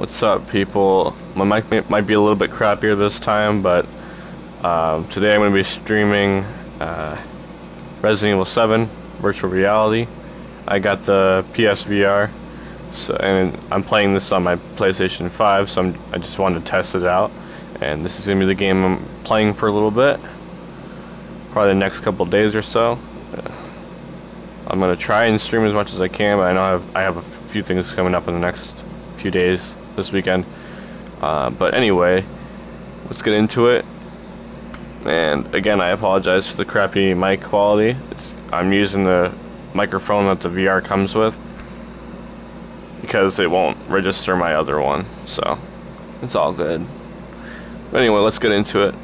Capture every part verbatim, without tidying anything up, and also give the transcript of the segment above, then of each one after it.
What's up, people? My mic may- might be a little bit crappier this time, but um, today I'm going to be streaming uh, Resident Evil seven Virtual Reality. I got the P S V R, so, and I'm playing this on my PlayStation five, so I'm, I just wanted to test it out. And this is going to be the game I'm playing for a little bit, probably the next couple days or so. Uh, I'm going to try and stream as much as I can, but I know I have, I have a few things coming up in the next few days this weekend. Uh, but anyway, let's get into it. And again, I apologize for the crappy mic quality. It's, I'm using the microphone that the V R comes with because it won't register my other one, so it's all good. But anyway, let's get into it.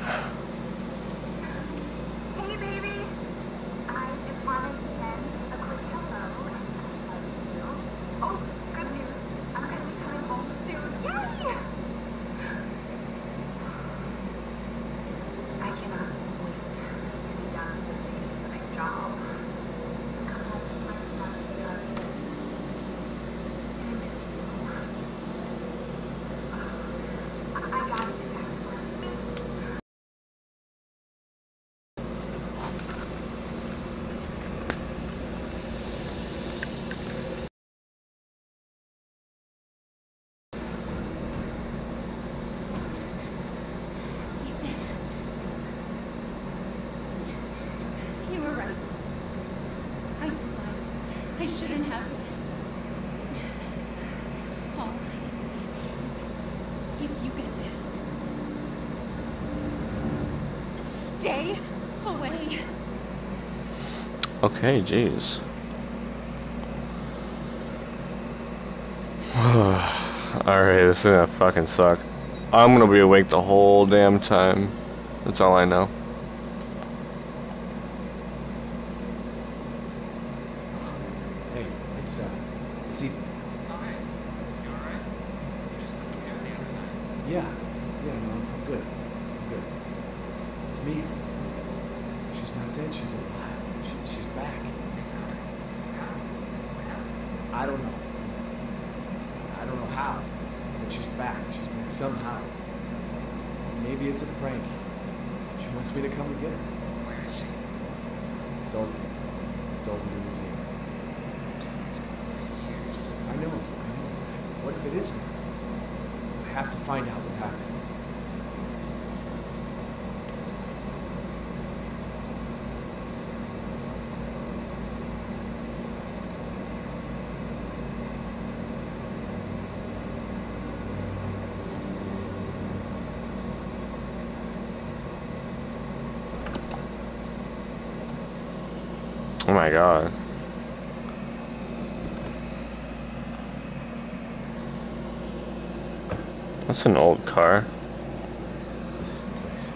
Hey, baby. I just wanted to send a quick hello and I love you. Oh, good news. I'm going to be coming home soon. Yay! I cannot wait to be done with this babysitting job. Come home to my lovely husband. I miss you. I, I gotta get back to work. You were right. I did lie. I shouldn't have. All I can say is that if you get this, stay away. Okay, jeez. Alright, this is gonna fucking suck. I'm gonna be awake the whole damn time. That's all I know. Hey, it's uh, it's Ethan. Oh, hey. You alright? You just disappeared the other night. Yeah, yeah, no, I'm, I'm good. I'm good. It's me. She's not dead. She's alive. She, she's back. I don't know. I don't know how, but she's back. She's back somehow. Maybe it's a prank. She wants me to come and get her. Where is she? Dolphin. Dolphin Museum. Years. I know. I know. What if it isn't? I have to find out what happened. Oh my god. That's an old car. This is the place.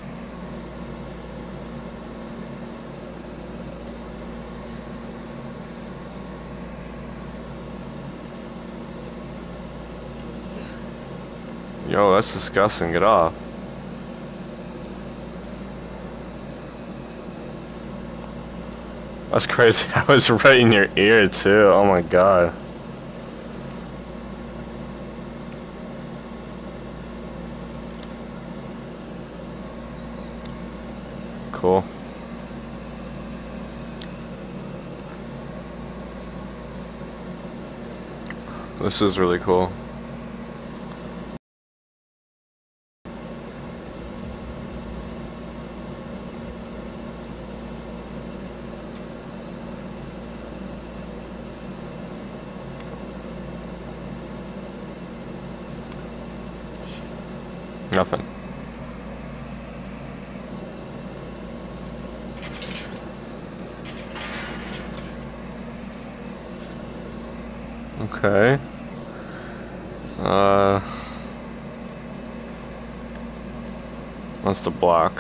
Yo, that's disgusting. Get off. That's crazy. I was right in your ear, too. Oh my god. Cool. This is really cool. Nothing. Okay. Uh, that's the block.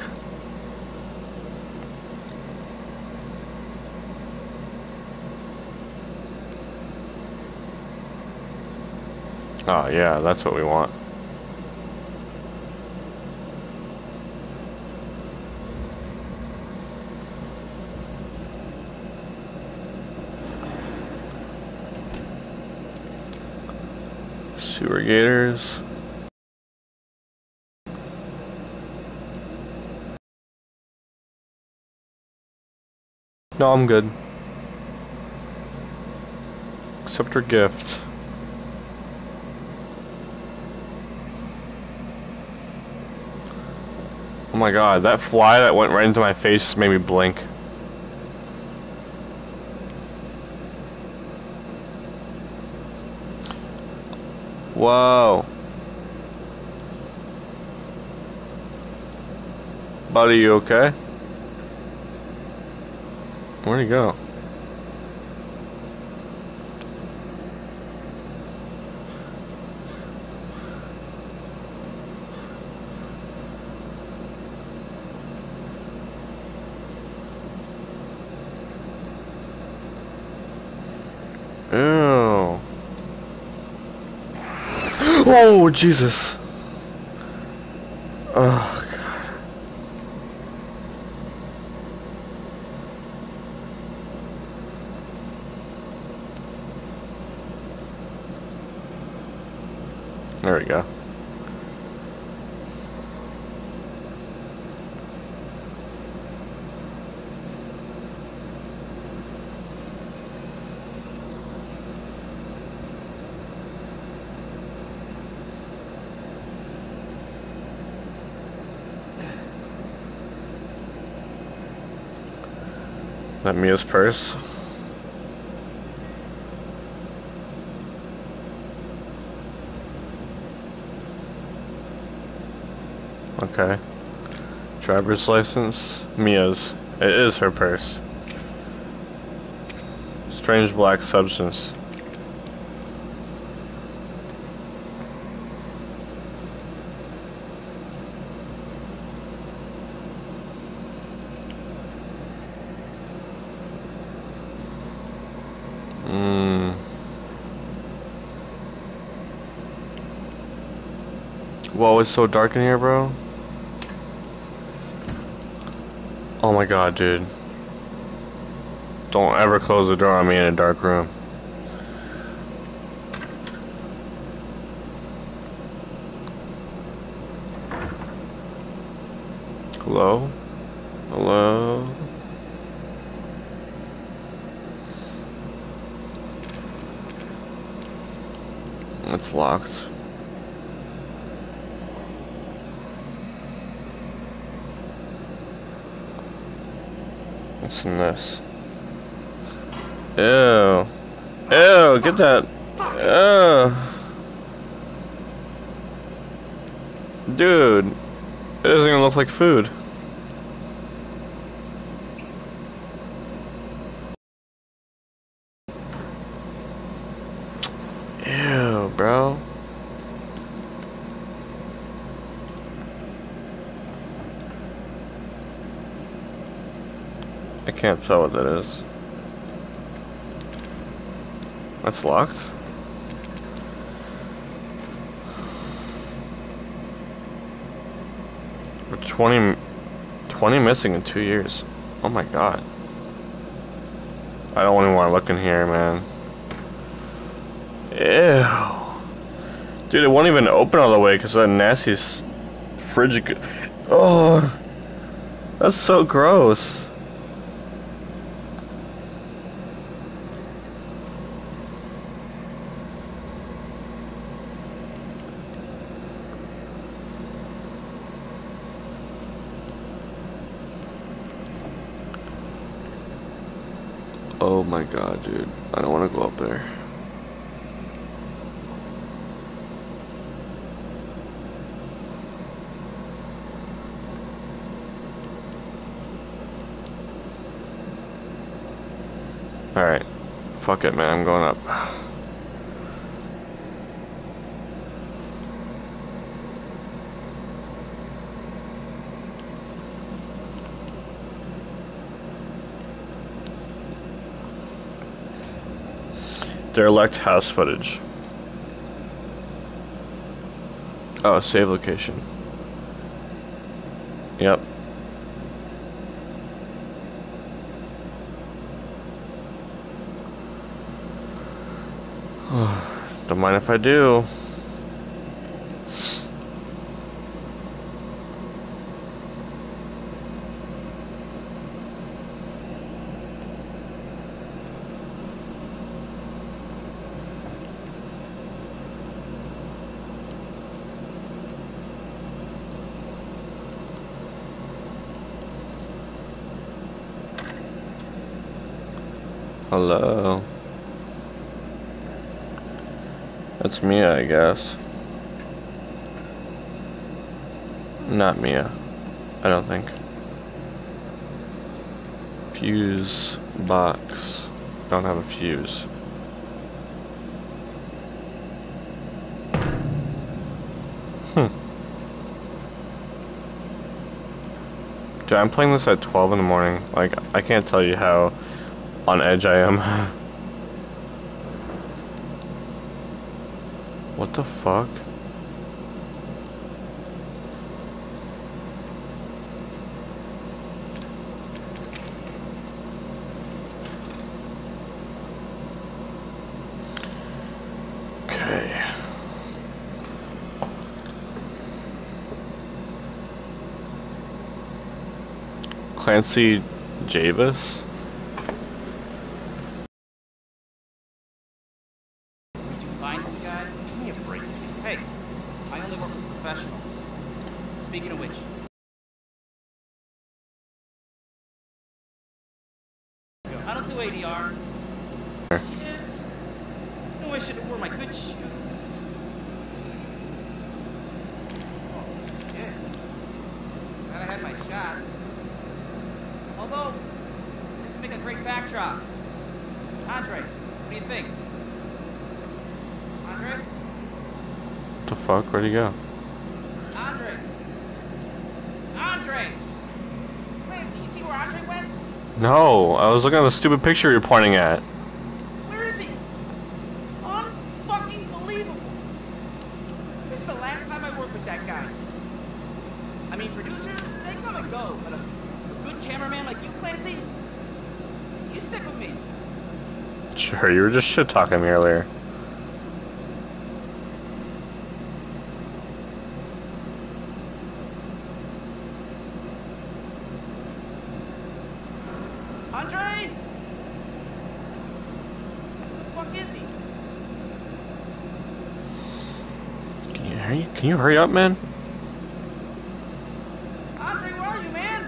Oh yeah, that's what we want. Sewer gators. No, I'm good. Accept her gift. Oh my god, that fly that went right into my face just made me blink. Whoa. Buddy, you okay? Where'd he go? Ew. Oh, Jesus. Oh, God. There we go. That Mia's purse. Okay. Driver's license. Mia's. It is her purse. Strange black substance. Mmm. Whoa, it's so dark in here, bro. Oh my god, dude. Don't ever close the door on me in a dark room. Hello? Hello? It's locked. What's in this? Ew. Ew, get that. Ew. Dude. It doesn't even look like food. Ew, bro. I can't tell what that is. That's locked? We're twenty, twenty missing in two years. Oh my god. I don't even want to look in here, man. Ew. Dude, it won't even open all the way because that nasty fridge. Oh, that's so gross. Oh my god, dude. I don't want to go up there. Alright. Fuck it, man. I'm going up. Derelict house footage. Oh, save location. Yep. Don't mind if I do. Hello. That's Mia, I guess. Not Mia. I don't think. Fuse box. Don't have a fuse. Hmm. Dude, I'm playing this at twelve in the morning. Like, I can't tell you how on edge I am. What the fuck? Okay. Clancy Javis? Did you find this guy? Give me a break. Hey, I only work with professionals. Speaking of which, I don't do A D R. Shit. No, I should have worn my good shoes. Oh, shit. Glad I had my shots. Although, this would make a great backdrop. Andre, what do you think? Andre? What the fuck? Where'd he go? Andre! Andre! Clancy, you see where Andre went? No, I was looking at the stupid picture you're pointing at. Where is he? Unfucking believable! This is the last time I work with that guy. I mean, producers, they come and go, but a, a good cameraman like you, Clancy, you stick with me. Sure, you were just shit talking me earlier. Andre? Where the fuck is he? Can you hurry, can you hurry up, man? Andre, where are you, man?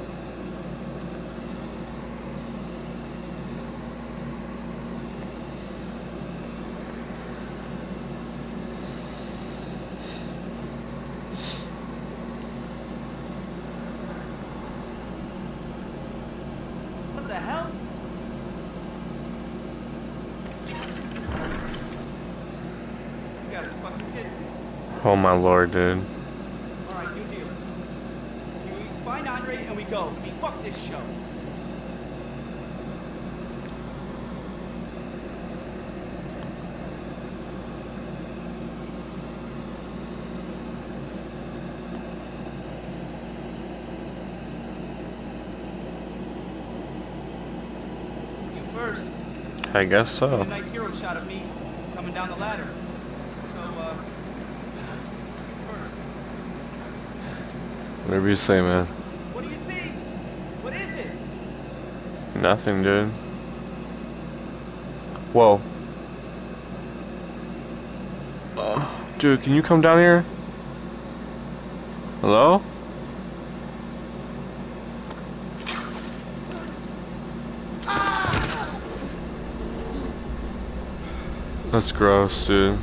What the hell? You gotta be fucking kidding me. Oh my lord, dude. Alright, new deal. We find Andre and we go. I mean, fuck this show. You first. I guess A so. nice hero shot of me coming down the ladder. So, uh, first. Whatever you say, man. What do you see? What is it? Nothing, dude. Whoa. Uh, dude, can you come down here? Hello? That's gross, dude.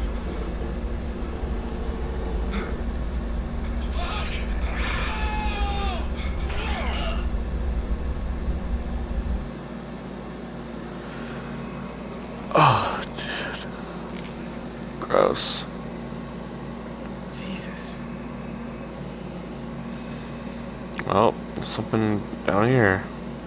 Oh, dude. Gross. Jesus. Oh, something down here.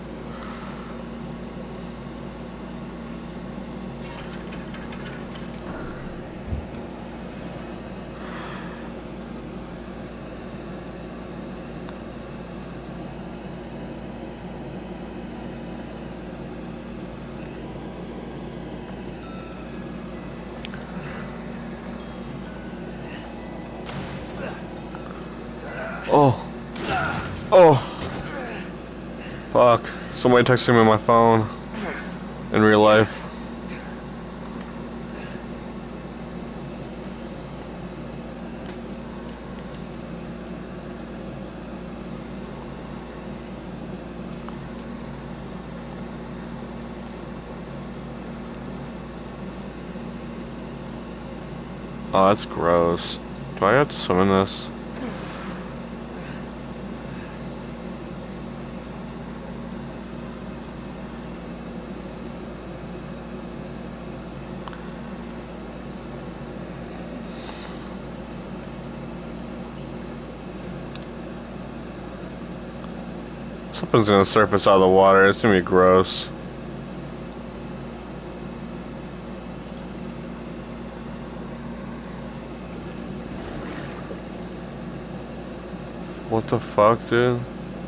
Oh. Oh. Fuck. Somebody texted me on my phone. In real life. Oh, that's gross. Do I have to swim in this? Something's gonna surface out of the water. It's gonna be gross. What the fuck, dude?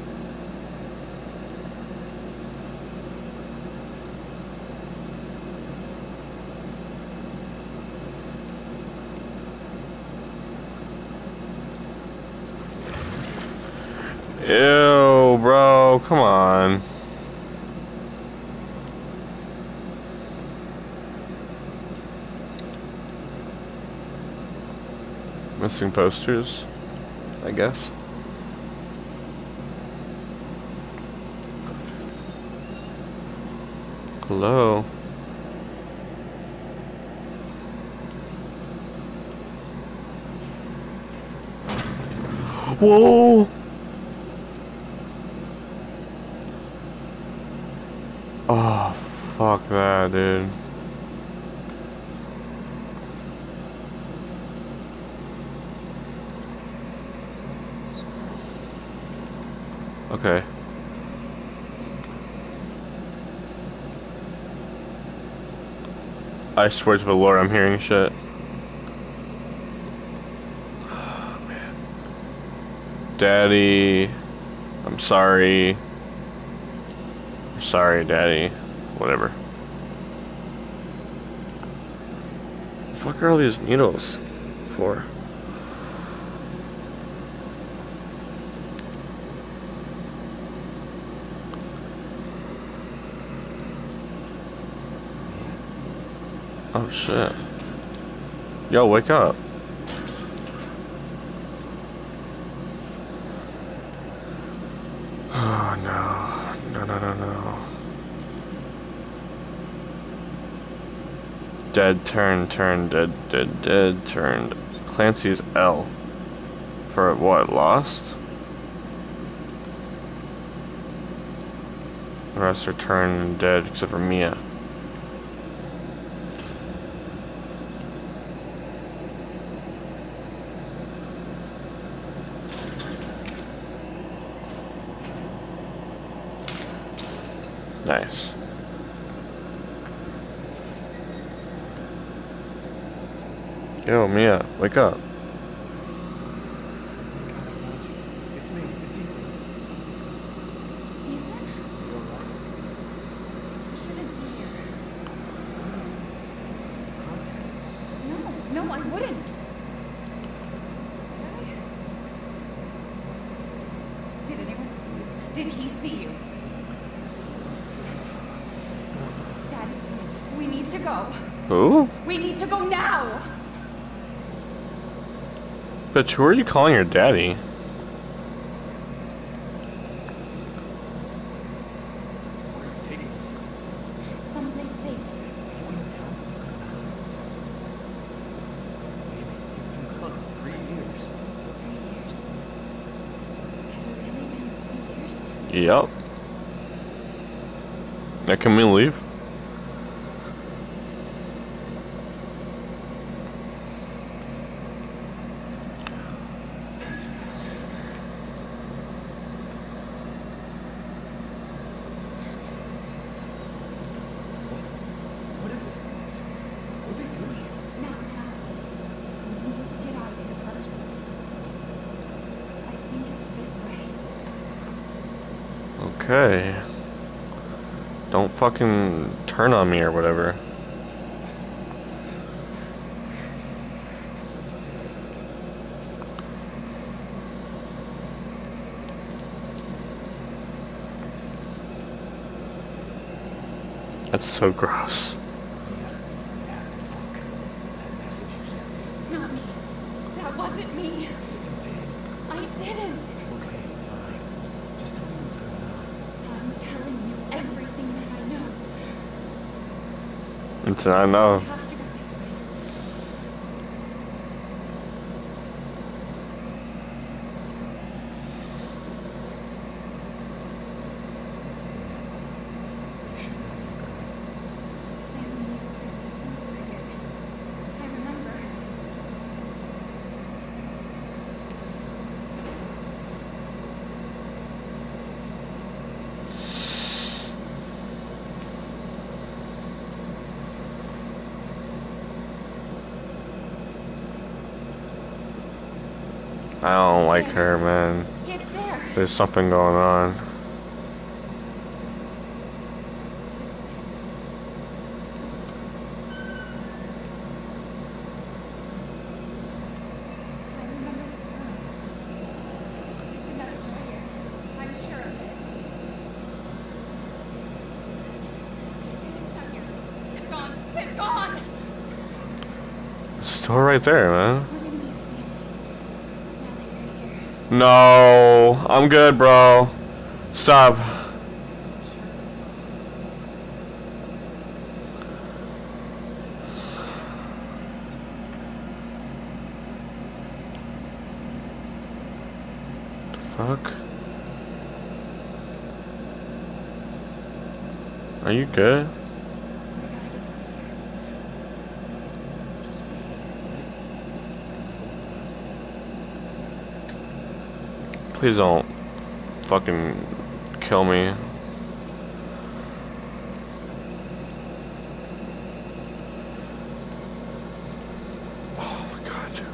Ew, bro, come on. Missing posters, I guess. Hello. Whoa! Oh, fuck that, dude. Okay. I swear to the Lord, I'm hearing shit. Oh, man. Daddy, I'm sorry. I'm sorry, Daddy. Whatever. The fuck are all these needles for? Oh shit. Yo, wake up. Oh no. No, no, no, no. Dead, turn, turn, dead, dead, dead, turned. Clancy's L. For what, lost? The rest are turned and dead except for Mia. Nice. Yo, Mia, wake up. It's me. It's Ethan. Ethan? You alright? You shouldn't be here. Contact. No, no, I wouldn't. Did anyone see you? Did he see you? What's going on? Daddy's coming. We need to go. Who? We need to go now. Bitch, who are you calling your daddy? Where are you taking me? Someplace safe. You won't even tell me what's going on. Baby, you've been gone three years. Three years. Has it really been three years? Yep. Now can we leave? What is this place? What'd they do to you? Not now. We need to get out of here first. I think it's this way. Okay. Don't fucking turn on me or whatever. That's so gross. Mia, we have to talk. That message you sent me. Not me. That wasn't me. You did. I didn't. Okay, fine. Just tell me what's going on. I'm telling you everything that I know. It's I know. We have to go this way. I don't like her, man. It's there. There's something going on. I remember this room. There's another door here. I'm sure of it. It's not here. It's gone. It's gone. There's a door right there, man. We're gonna be a family. Now that you're here. No, I'm good, bro. Stop. The fuck? Are you good? Please don't fucking kill me. Oh my god, dude.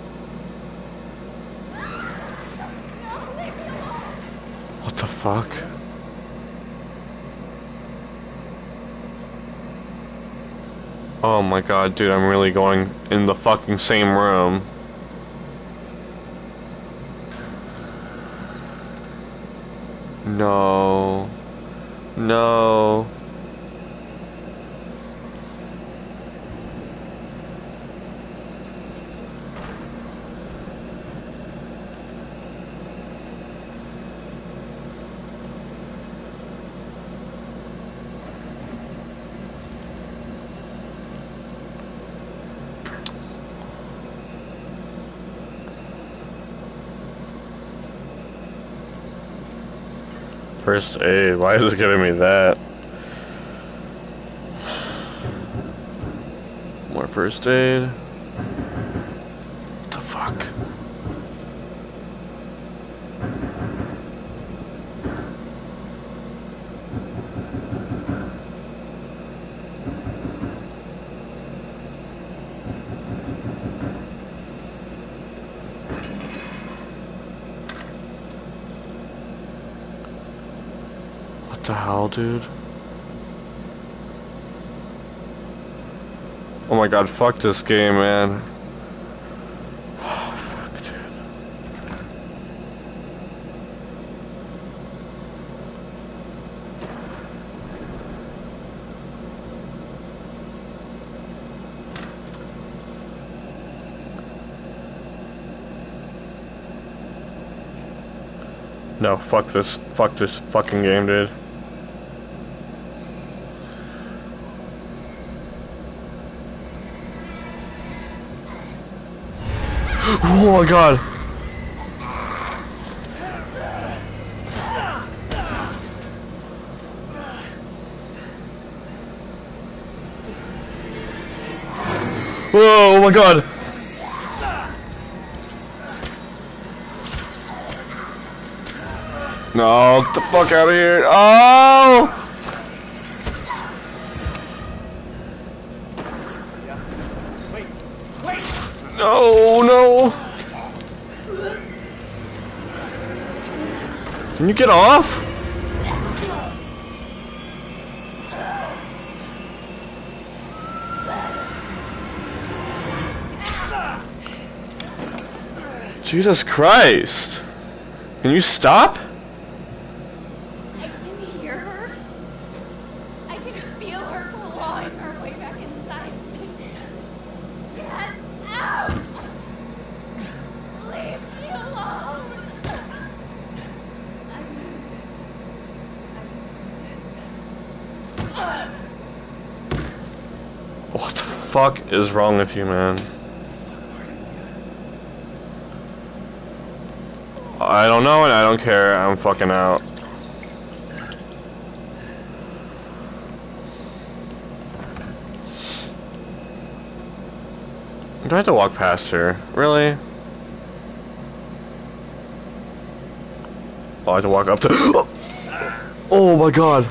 What the fuck? Oh my god, dude, I'm really going in the fucking same room. No. No. First aid, why is it giving me that? More first aid. What the fuck? What the hell, dude? Oh my god, fuck this game, man. Oh, fuck, dude. No, fuck this. Fuck this fucking game, dude. Oh my god. Whoa, oh my god. No, get the fuck out of here. Oh! Wait, wait! No, no. Can you get off? Jesus Christ. Can you stop? I can hear her. I can feel her clawing her way back inside me. Get out! Leave me alone! I, I just... What the fuck is wrong with you, man? I don't know and I don't care. I'm fucking out. Do I have to walk past her? Really? Oh, I have to walk up to... Oh my god.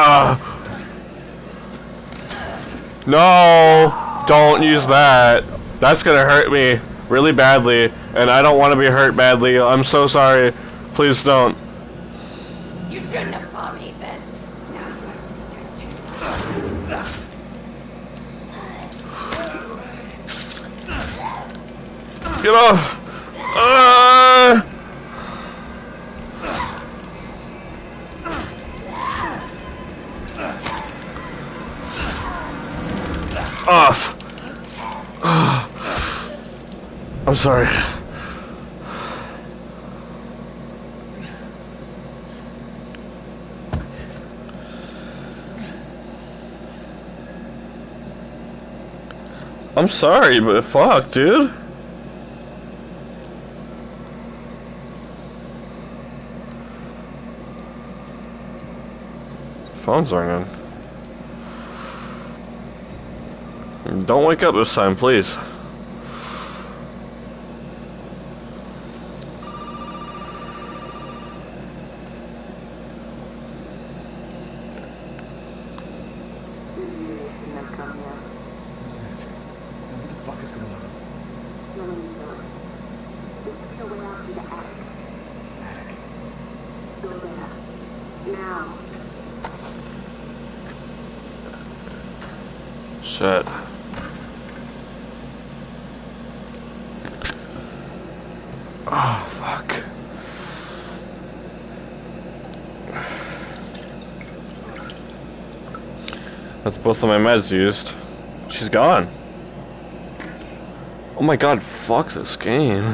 No! Don't use that. That's gonna hurt me really badly, and I don't want to be hurt badly. I'm so sorry. Please don't. You shouldn't have come, Ethan. Now you have to be dead too. Get off! Uh... Off! I'm sorry. I'm sorry, but fuck, dude. Phone's ringing. Don't wake up this time, please. Who's this? What the fuck is going on? This should be a way out to the attic. Attic. Go there. Now. Shit. Oh, fuck. That's both of my meds used. She's gone. Oh my god, fuck this game.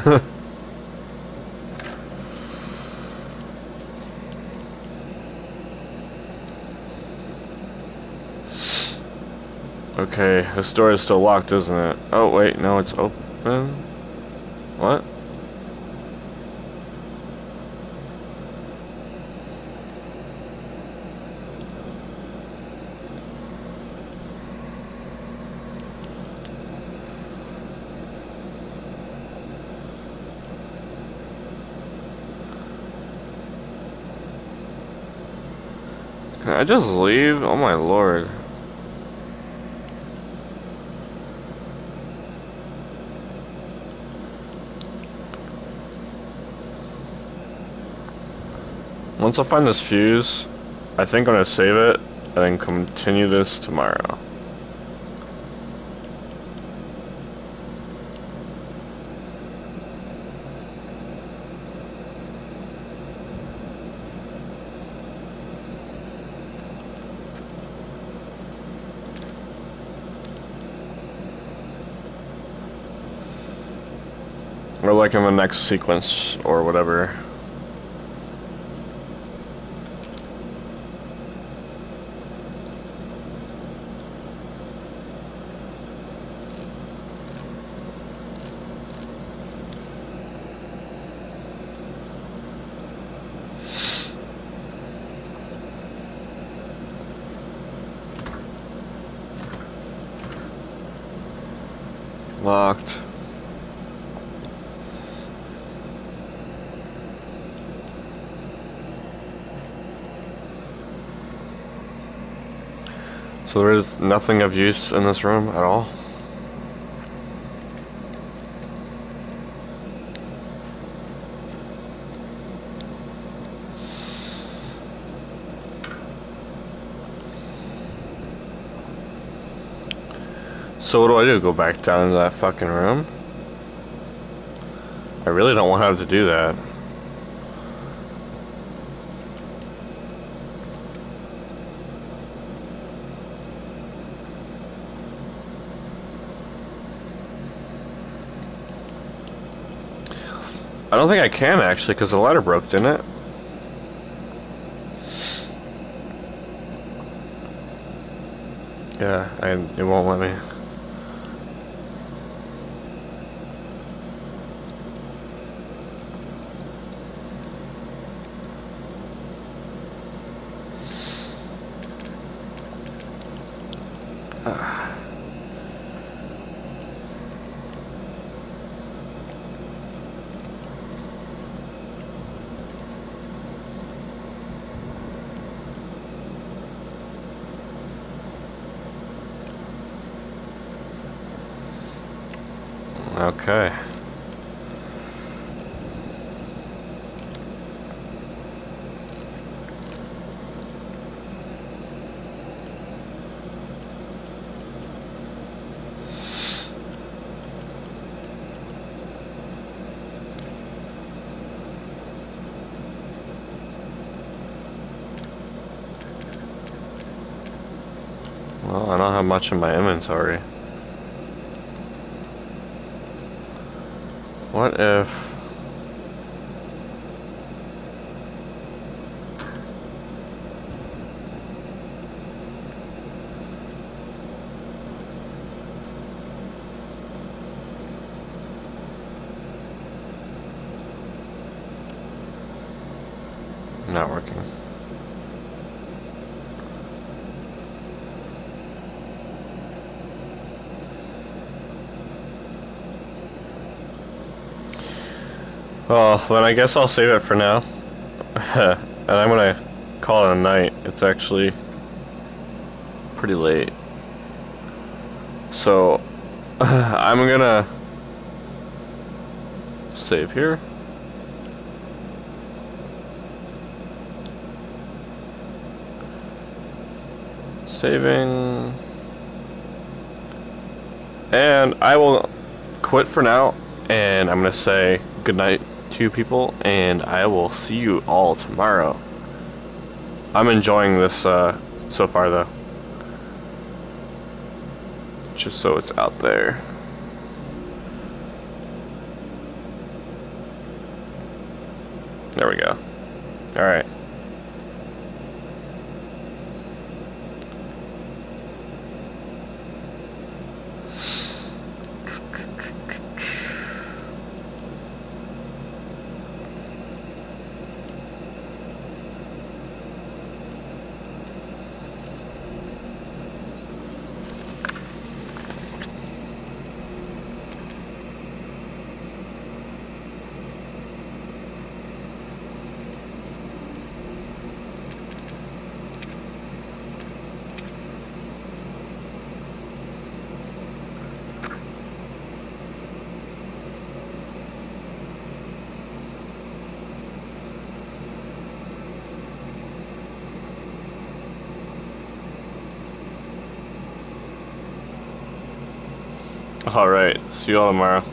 Okay, this door is still locked, isn't it? Oh wait, no, it's open. What? Can I just leave? Oh my lord. Once I find this fuse, I think I'm gonna save it and then continue this tomorrow. Or like in the next sequence or whatever. Locked. So there is nothing of use in this room at all? So what do I do? Go back down to that fucking room? I really don't want to have to do that. I don't think I can actually, because the ladder broke, didn't it? Yeah, I, it won't let me. Okay. Well, I don't have much in my inventory. What if... Not working. Well, then I guess I'll save it for now. And I'm gonna call it a night. It's actually pretty late. So, I'm gonna save here. Saving. And I will quit for now. And I'm gonna say goodnight to you people. And I will see you all tomorrow. I'm enjoying this uh, so far though. Just so it's out there. There we go. Alright. Alright, see you all tomorrow.